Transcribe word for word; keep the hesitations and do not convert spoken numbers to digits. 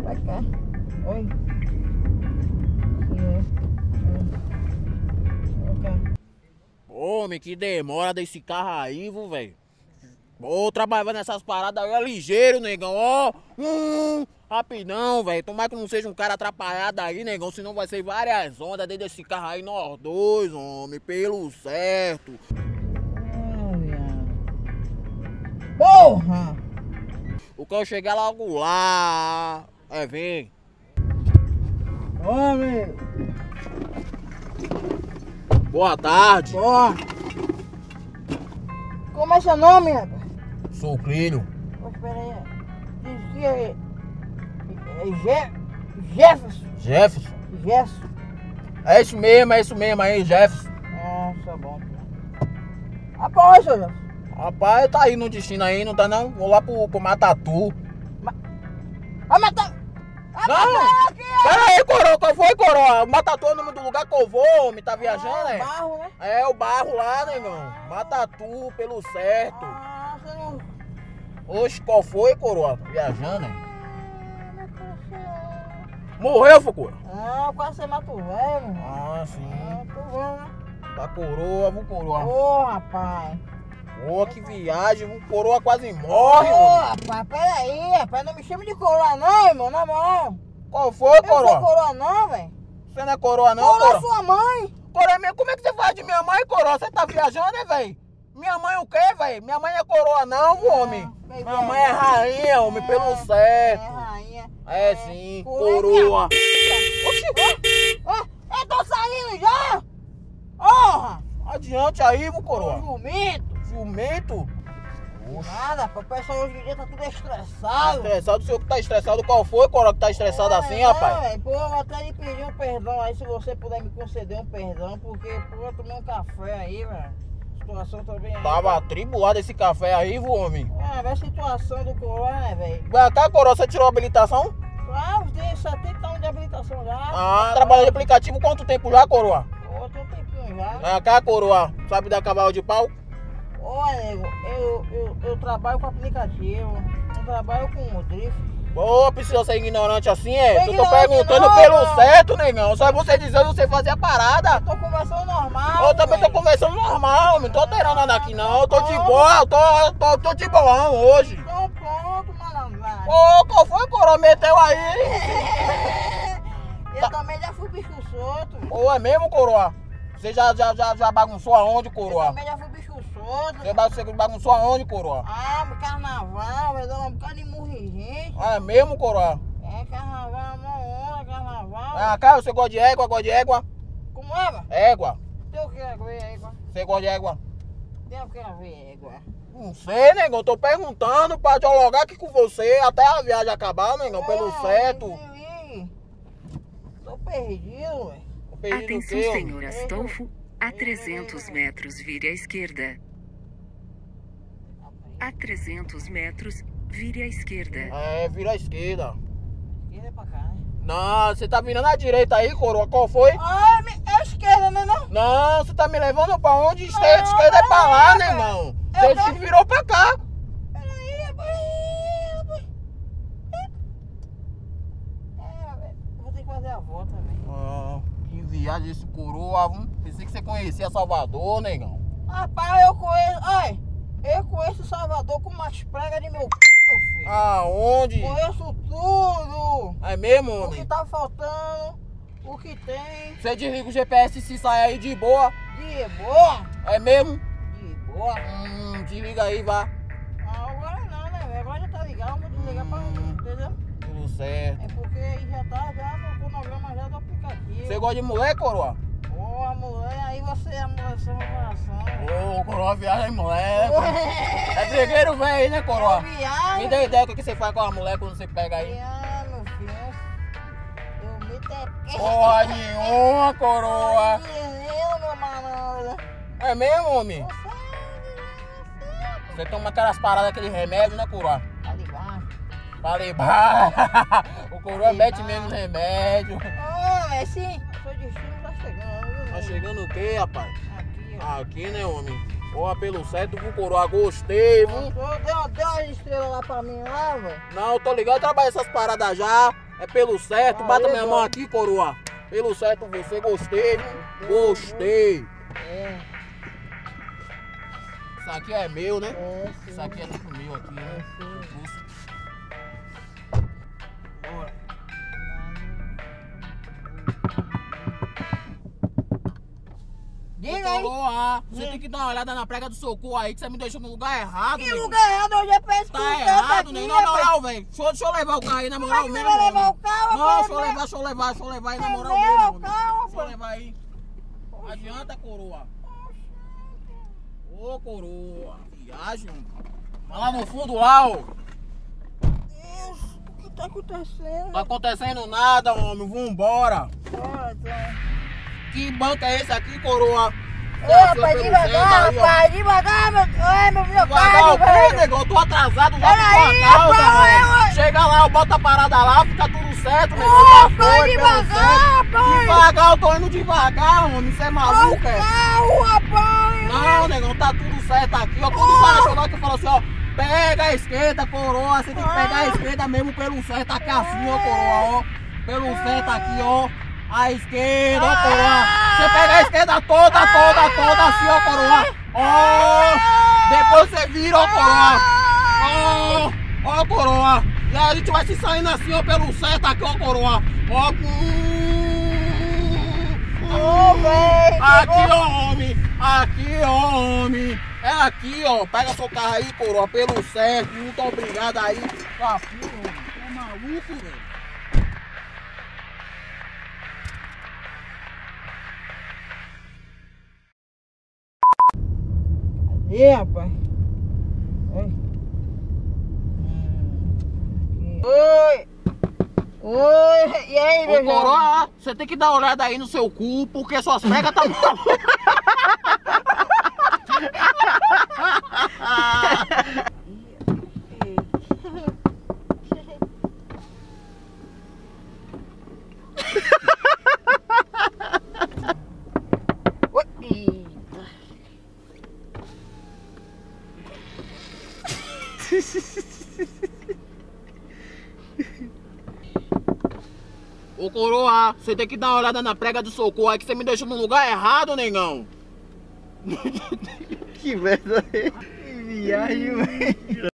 Pra cá. Oi. Homem, que demora desse carro aí, velho. Ô, trabalhando nessas paradas aí é ligeiro, negão. Ó, hum, rapidão, velho. Tomara que não seja um cara atrapalhado aí, negão. Senão vai ser várias ondas dentro desse carro aí, nós dois, homem. Pelo certo. Porra! O que eu chegar logo lá. É, vem. Homem! Boa tarde. Boa! Como é seu nome, rapaz? Sucrilho. Oh, espera aí. Diz que é... é Je... Jefferson. Jefferson. Jefferson. É isso mesmo, é isso mesmo aí, Jefferson. Ah, tá bom. Rapaz, seu Jefferson. Rapaz, tá aí no destino aí, não tá não? Vou lá pro, pro Matatu. Ma... Ah, mas tá... Ah, Não! aqui, Pera aí, coroa, qual foi, coroa? Matatu é o nome do lugar que eu vou, homem, tá viajando, ah, é? barro, né? É, o barro lá, negão. Matatu, pelo certo. Ah, você não... Oxe, qual foi, coroa? Tá viajando, é? Morreu, Fucura? Ah, quase você mata o velho, mano. Ah, Ah, sim. tô vendo, né? Tá coroa, vou coroa. Ô, rapaz. Ô, que viagem, o coroa quase morre, Ô, homem. rapaz, peraí, rapaz, não me chama de coroa não, irmão, na moral. Qual foi, Eu não sou coroa? coroa não, velho. Você não é coroa não, Coroa coroa? sua mãe. Coroa minha, como é que você fala de minha mãe, coroa? Você tá viajando, né, velho? Minha mãe o quê, velho? Minha mãe não é coroa não, homem. Ah, Minha mãe é rainha, homem, pelo É, certo. É, rainha. É sim, Coroa. coroa. Oxi, ó, ó, eu tô saindo já. Honra. Adiante aí, vô, coroa. Jumento. Jumento? Oxe. Nada, pô, o pessoal hoje em dia tá tudo Tá estressado. estressado, o senhor que tá estressado, qual foi, coroa, que tá estressado assim, Não, rapaz? véio, pô, eu vou até lhe pedir um perdão aí, se você puder me conceder um perdão, porque, pô, eu tomei um café aí, velho. Situação também aí. Tava atribulado esse café aí, vô, homem. Ah, vai a situação do coroa, né, velho? Vai cá, coroa, você tirou a habilitação? Ah, tem setenta anos de habilitação já. Ah, trabalha de aplicativo quanto tempo já, coroa? Pô, tem um tempinho já. Vai cá, coroa, sabe dar cavalo de pau? Olha, nego, eu, eu, eu trabalho com aplicativo, eu trabalho com drift. Ô, precisa ser ignorante assim, é? Tô Eu tô ignorante perguntando não, pelo mano. certo, negão. Só você dizendo você fazer a parada. Eu tô conversando normal. Eu também tô velho. conversando normal, não tô alterando nada aqui não. Eu tô de boa, eu tô, tô, tô de boão hoje. Então pronto, malandragem. Ô, qual foi, coroa? Meteu aí? Eu também já fui bicho solto. Ô, é mesmo, coroa? Você já, já, já, já bagunçou aonde, Eu coroa? também já fui bicho solto. Você ba- você bagunçou aonde, coroa? Ah, carnaval, vai dar um bocado de murri, gente. Ah, é mesmo, coroa? É carnaval, uma onda, carnaval. Ah, cara, você gosta de égua, gosta de égua? Como é, mano? Égua. Tem o que a ver, égua? Você gosta de égua? Tem o que a ver, égua? Não sei, negão, tô perguntando pra dialogar aqui com você até a viagem acabar, negão, pelo Ah, certo. sim. Tô perdido, velho. Tô perdido o Atenção, quê, senhor Astolfo. A trezentos metros, vire à esquerda. A trezentos metros, vire à esquerda. É, vira à esquerda. Esquerda pra cá, né? Não, você tá virando à direita aí, coroa, qual foi? Ah, é, mi- é esquerda, né, não? Não, você tá me levando pra onde? Esquerda, esquerda é pra lá, né, irmão? Eu Você tô- virou pra cá. Peraí, rapaz. rapaz. É, velho, eu vou ter que fazer a volta, velho. Ah, que viagem esse coroa, hum? Pensei que você conhecia Salvador, negão. Rapaz, eu conheço. Ai, eu conheço Salvador com umas pregas de meu c, filho. Aonde? Conheço tudo. É mesmo, O que homem? tá faltando, o que tem. Você desliga o G P S e se sai aí de boa. De boa. É mesmo? De boa. Hum, desliga aí, vá. Ah, agora não, né, velho? Agora já tá ligado, vou desligar pra Hum. entendeu? Tudo certo. É porque aí já tá já no cronograma já do aplicativo. Você gosta de mulher, coroa? Ô, a mulher, aí você amolece meu coração. Ô, coroa viagem, mulher. É brigueiro velho, né, coroa? Me Viado. dê ideia do que você faz com a mulher quando você pega aí. Ah, meu filho. Eu me te... Porra nenhuma, coroa. Menino, meu malandro. É mesmo, homem? Você, você, Você toma aquelas paradas, aquele remédio, né, coroa? tá ligado? Falei, bah. O coroa mete mesmo remédio. Ô, é sim. Seu destino tá chegando. Tá chegando o quê, rapaz? Aqui, ó. Aqui, né, homem? Porra, pelo certo, viu, coroa? Gostei, viu? Deu, deu uma estrela lá pra mim lá, velho. Não, tô ligado, eu trabalho essas paradas já. É pelo certo, bata Aí, minha mão aqui, coroa. Pelo certo você, gostei, viu? Gostei. É, Isso aqui é meu, né? é, sim. Isso aqui é tudo meu aqui, né? É, sim. Bora. Diga aí. Coroa, você tem que dar uma olhada na prega do socorro aí, que você me deixou no lugar errado, Que nego. lugar errado, eu já penso Tá errado, nego. Na moral, velho. Deixa, eu- deixa eu levar o carro aí, na moral Mas mesmo. você vai levar homem. o carro, Não, rapaz, deixa eu é levar, deixa eu levar, deixa eu levar aí, na É moral meu, mesmo. é o homem. carro, Deixa eu rapaz. levar aí. Não adianta, coroa. Ô, coroa. Viagem, homem. Vai lá no fundo lá, ó. Deus, o que tá acontecendo? Tá acontecendo nada, homem. Vambora. Bora, então. Que banco é esse aqui, coroa? Ô, Desceu rapaz, pelo devagar, centro aí, ó. rapaz, devagar, meu, ai, meu, meu Devagar carro, o quê, velho. negão? Eu tô atrasado já Pera com aí, tua causa, rapaz, mano. eu- Chega lá, eu boto a parada lá, fica tudo certo, negão. Ô, Já rapaz, foi, pelo devagar, certo. rapaz. Devagar, eu tô indo devagar, homem. Você é Ó, o maluco, é? carro, rapaz. Não, negão, tá tudo certo aqui. Ó, quando o cara chegou aqui e falou assim, ó, pega a esquerda, coroa. Você tem que pegar a esquerda mesmo pelo certo aqui assim, ó, coroa, ó. Pelo certo aqui, ó. A esquerda, ó, coroa. Você pega a esquerda toda, toda, toda assim, ó, coroa. Ó, depois você vira, ó, coroa. Ó, ó, coroa. E aí a gente vai se saindo assim, ó, pelo certo aqui, ó, coroa. Ó, Ô, velho. aqui, ó, homem. Aqui, ó, homem. É aqui, ó. Pega seu carro aí, coroa, pelo certo. Muito obrigado aí. Tá, filho, homem. Você é maluco, velho. E rapaz? Oi. Oi. Oi. E aí, meu Ô, jovem? coroa, você tem que dar uma olhada aí no seu cu, porque suas pregas tá mal. Oi. Eita. Ô, coroa, você tem que dar uma olhada na prega do socorro aí, que você me deixou no lugar errado, negão. Que merda. Que viagem, velho.